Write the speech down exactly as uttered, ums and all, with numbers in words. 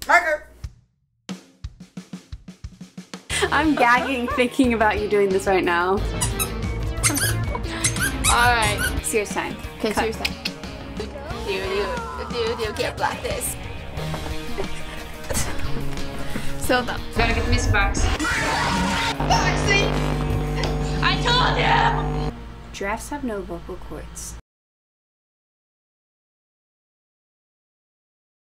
Tracker. I'm gagging thinking about you doing this right now. Alright. Serious time. Okay, Cut. serious time. Do you, do you can't block this. So dumb. Gotta get the mystery box. Boxing! I told you! Giraffes have no vocal cords.